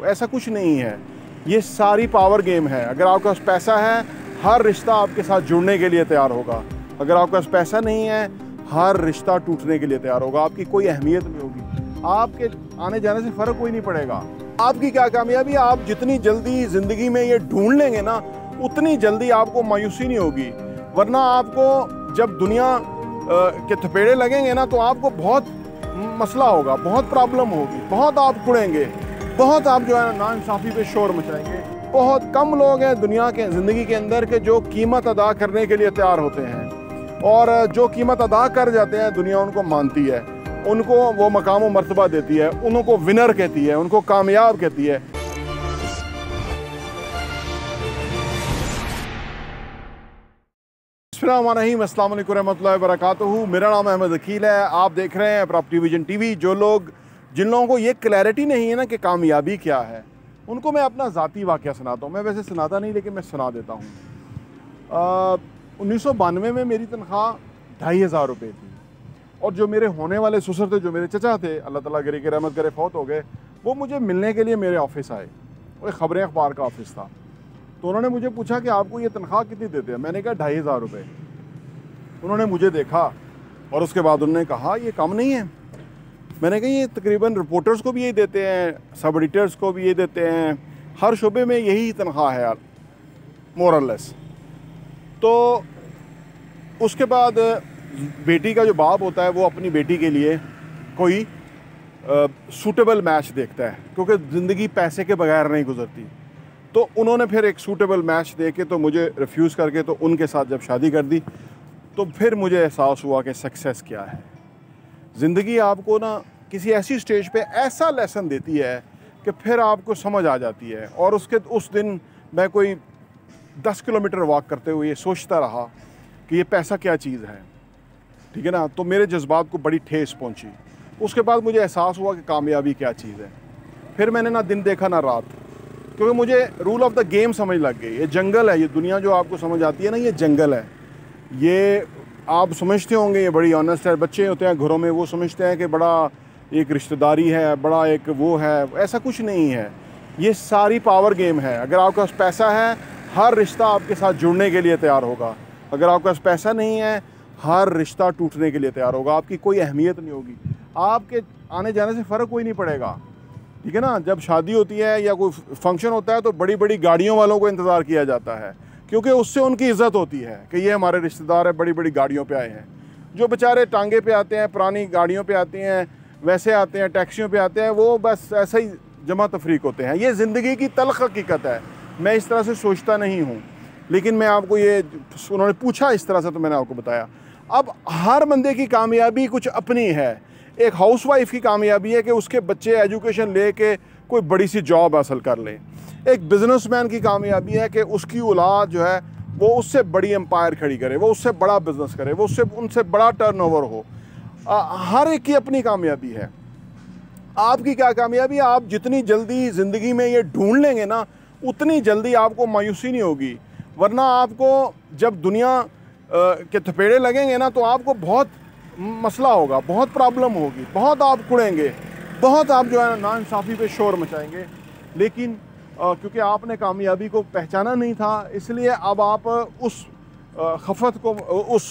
ऐसा कुछ नहीं है। ये सारी पावर गेम है। अगर आपके पास पैसा है, हर रिश्ता आपके साथ जुड़ने के लिए तैयार होगा। अगर आपके पास पैसा नहीं है, हर रिश्ता टूटने के लिए तैयार होगा। आपकी कोई अहमियत नहीं होगी, आपके आने जाने से फ़र्क कोई नहीं पड़ेगा। आपकी क्या कामयाबी, आप जितनी जल्दी ज़िंदगी में ये ढूंढ लेंगे ना, उतनी जल्दी आपको मायूसी नहीं होगी। वरना आपको जब दुनिया के थपेड़े लगेंगे ना, तो आपको बहुत मसला होगा, बहुत प्रॉब्लम होगी, बहुत आप कुड़ेंगे, बहुत आप जो है नाइंसाफ़ी पे शोर मचाएंगे। बहुत कम लोग हैं दुनिया के ज़िंदगी के अंदर के जो कीमत अदा करने के लिए तैयार होते हैं, और जो कीमत अदा कर जाते हैं दुनिया उनको मानती है, उनको वो मकाम व मर्तबा देती है, उनको विनर कहती है, उनको कामयाब कहती है। अस्सलाम वालेकुम रहमतुल्लाहि व बरकातुहू। मेरा नाम अहमद अकील है। आप देख रहे हैं प्रॉपर्टी विजन टीवी। जिन लोगों को ये क्लैरिटी नहीं है ना कि कामयाबी क्या है, उनको मैं अपना ज़ाती वाक़या सुनाता हूँ। मैं वैसे सुनाता नहीं, लेकिन मैं सुना देता हूँ। 1992 में मेरी तनख्वाह 2500 रुपये थी, और जो मेरे होने वाले ससुर थे, जो मेरे चचा थे, अल्लाह ताला करे कि रहमत करे, फौत हो गए, वो मुझे मिलने के लिए मेरे ऑफिस आए। वो एक ख़बरें अखबार का ऑफिस था। तो उन्होंने मुझे पूछा कि आपको ये तनख्वाह कितनी देते हैं? मैंने कहा 2500 रुपये। उन्होंने मुझे देखा और उसके बाद उन्होंने कहा ये कम नहीं है। मैंने कहा ये तकरीबन रिपोर्टर्स को भी यही देते हैं, सब एडिटर्स को भी ये देते हैं, हर शुबे में यही तनख्वाह है यार, मोर और लेस। तो उसके बाद बेटी का जो बाप होता है वो अपनी बेटी के लिए कोई सूटेबल मैच देखता है, क्योंकि ज़िंदगी पैसे के बगैर नहीं गुजरती। तो उन्होंने फिर एक सूटेबल मैच दे के तो मुझे रिफ्यूज़ करके तो उनके साथ जब शादी कर दी, तो फिर मुझे एहसास हुआ कि सक्सेस क्या है। ज़िंदगी आपको ना किसी ऐसी स्टेज पे ऐसा लेसन देती है कि फिर आपको समझ आ जाती है। और उस दिन मैं कोई 10 किलोमीटर वॉक करते हुए ये सोचता रहा कि ये पैसा क्या चीज़ है, ठीक है ना। तो मेरे जज्बात को बड़ी ठेस पहुंची। उसके बाद मुझे एहसास हुआ कि कामयाबी क्या चीज़ है। फिर मैंने ना दिन देखा ना रात, क्योंकि मुझे रूल ऑफ द गेम समझ लग गई। ये जंगल है, ये दुनिया जो आपको समझ आती है ना, ये जंगल है। ये आप समझते होंगे ये बड़ी ऑनेस्ट है। बच्चे होते हैं घरों में, वो समझते हैं कि बड़ा एक रिश्तेदारी है, बड़ा एक वो है। ऐसा कुछ नहीं है। ये सारी पावर गेम है। अगर आपके पास पैसा है, हर रिश्ता आपके साथ जुड़ने के लिए तैयार होगा। अगर आपके पास पैसा नहीं है, हर रिश्ता टूटने के लिए तैयार होगा। आपकी कोई अहमियत नहीं होगी, आपके आने जाने से फ़र्क कोई नहीं पड़ेगा, ठीक है ना। जब शादी होती है या कोई फंक्शन होता है तो बड़ी बड़ी गाड़ियों वालों को इंतज़ार किया जाता है, क्योंकि उससे उनकी इज़्ज़त होती है कि ये हमारे रिश्तेदार है, बड़ी बड़ी गाड़ियों पे आए हैं। जो बेचारे टांगे पे आते हैं, पुरानी गाड़ियों पे आते हैं, वैसे आते हैं, टैक्सियों पे आते हैं, वो बस ऐसा ही जमा तफरीक होते हैं। ये ज़िंदगी की तल्ख़ हकीकत है। मैं इस तरह से सोचता नहीं हूँ, लेकिन मैं आपको ये, उन्होंने पूछा इस तरह से तो मैंने आपको बताया। अब हर बंदे की कामयाबी कुछ अपनी है। एक हाउसवाइफ की कामयाबी है कि उसके बच्चे एजुकेशन ले के कोई बड़ी सी जॉब हासिल कर लें। एक बिजनेसमैन की कामयाबी है कि उसकी औलाद जो है वो उससे बड़ी एम्पायर खड़ी करे, वो उससे बड़ा बिजनेस करे, वो उनसे बड़ा टर्नओवर हो। हर एक की अपनी कामयाबी है। आपकी क्या कामयाबी है, आप जितनी जल्दी ज़िंदगी में ये ढूंढ लेंगे ना, उतनी जल्दी आपको मायूसी नहीं होगी। वरना आपको जब दुनिया के थपेड़े लगेंगे ना, तो आपको बहुत मसला होगा, बहुत प्रॉब्लम होगी, बहुत आप कुड़ेंगे, बहुत आप जो है नाइंसाफ़ी पे शोर मचाएंगे। लेकिन क्योंकि आपने कामयाबी को पहचाना नहीं था, इसलिए अब आप उस खफत को, उस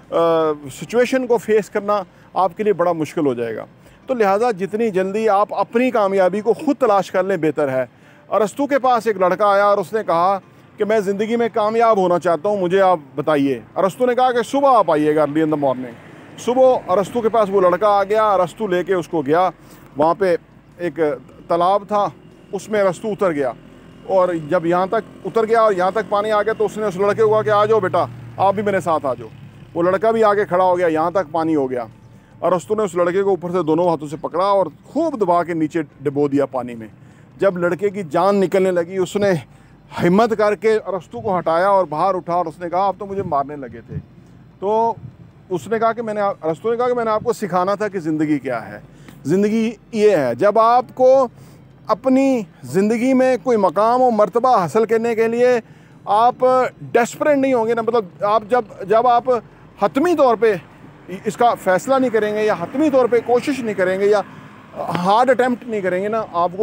सिचुएशन को फेस करना आपके लिए बड़ा मुश्किल हो जाएगा। तो लिहाजा जितनी जल्दी आप अपनी कामयाबी को ख़ुद तलाश कर लें बेहतर है। अरस्तू के पास एक लड़का आया और उसने कहा कि मैं ज़िंदगी में कामयाब होना चाहता हूँ, मुझे आप बताइए। अरस्तू ने कहा कि सुबह आप आइएगा, अर्ली इन द मॉर्निंग। सुबह अरस्तू के पास वो लड़का आ गया। अरस्तू लेके उसको गया। वहाँ पे एक तालाब था, उसमें अरस्तू उतर गया, और जब यहाँ तक उतर गया और यहाँ तक पानी आ गया तो उसने उस लड़के को कहा कि आ जाओ बेटा, आप भी मेरे साथ आ जाओ। वो लड़का भी आगे खड़ा हो गया, यहाँ तक पानी हो गया। अरस्तू ने उस लड़के को ऊपर से दोनों हाथों से पकड़ा और खूब दबा के नीचे डुबो दिया पानी में। जब लड़के की जान निकलने लगी, उसने हिम्मत करके अरस्तू को हटाया और बाहर उठा, और उसने कहा आप तो मुझे मारने लगे थे। तो उसने कहा कि अरस्तू ने कहा कि मैंने आपको सिखाना था कि ज़िंदगी क्या है। ज़िंदगी ये है, जब आपको अपनी ज़िंदगी में कोई मकाम और मर्तबा हासिल करने के लिए आप डेस्परेट नहीं होंगे ना, मतलब आप जब आप हतमी तौर पे इसका फ़ैसला नहीं करेंगे या हतमी तौर पे कोशिश नहीं करेंगे या हार्ड अटैम्प्ट नहीं करेंगे ना, आपको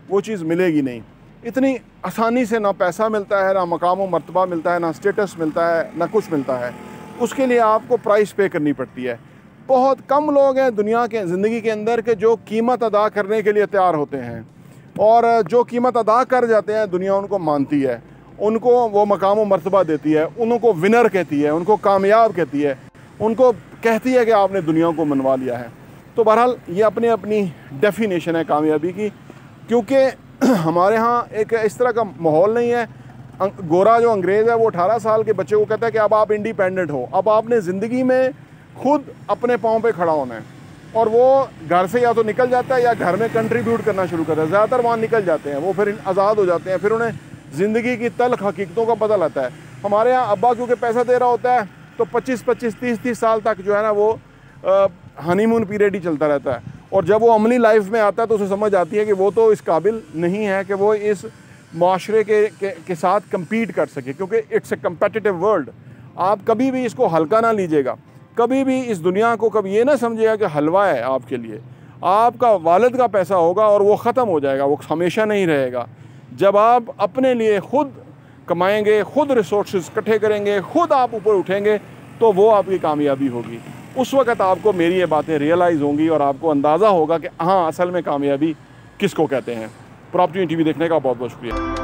वो चीज़ मिलेगी नहीं। इतनी आसानी से ना पैसा मिलता है, ना मकाम व मर्तबा मिलता है, ना स्टेटस मिलता है, ना कुछ मिलता है। उसके लिए आपको प्राइस पे करनी पड़ती है। बहुत कम लोग हैं दुनिया के ज़िंदगी के अंदर के जो कीमत अदा करने के लिए तैयार होते हैं, और जो कीमत अदा कर जाते हैं दुनिया उनको मानती है, उनको वो मकाम व मर्तबा देती है, उनको विनर कहती है, उनको कामयाब कहती है, उनको कहती है कि आपने दुनिया को मनवा लिया है। तो बहरहाल ये अपनी अपनी डेफिनेशन है कामयाबी की, क्योंकि हमारे यहाँ एक इस तरह का माहौल नहीं है। गोरा जो अंग्रेज़ है वो 18 साल के बच्चे को कहता है कि अब आप इंडिपेंडेंट हो, अब आपने ज़िंदगी में खुद अपने पाँव पे खड़ा होना है, और वो घर से या तो निकल जाता है या घर में कंट्रीब्यूट करना शुरू करता है। ज़्यादातर वहाँ निकल जाते हैं, वो फिर आज़ाद हो जाते हैं, फिर उन्हें ज़िंदगी की तल्ख हकीकतों का पता लगता है। हमारे यहाँ अब्बा क्योंकि पैसा दे रहा होता है तो 25-25, 30-30 साल तक जो है ना वो हनीमून पीरियड ही चलता रहता है, और जब वो अमली लाइफ में आता है तो उसे समझ आती है कि वो तो इस काबिल नहीं है कि वो इस माशरे के साथ कम्पीट कर सके, क्योंकि इट्स ए कम्पेटिटिव वर्ल्ड। आप कभी भी इसको हल्का ना लीजिएगा, कभी भी इस दुनिया को कभी ये ना समझिएगा कि हलवा है आपके लिए। आपका वालिद का पैसा होगा और वो ख़त्म हो जाएगा, वो हमेशा नहीं रहेगा। जब आप अपने लिए खुद कमाएंगे, खुद रिसोर्सेज इकट्ठे करेंगे, खुद आप ऊपर उठेंगे, तो वो आपकी कामयाबी होगी। उस वक़्त आपको मेरी ये बातें रियलाइज़ होंगी और आपको अंदाज़ा होगा कि हाँ असल में कामयाबी किसको कहते हैं। प्रॉपर्टी टीवी देखने का बहुत बहुत शुक्रिया।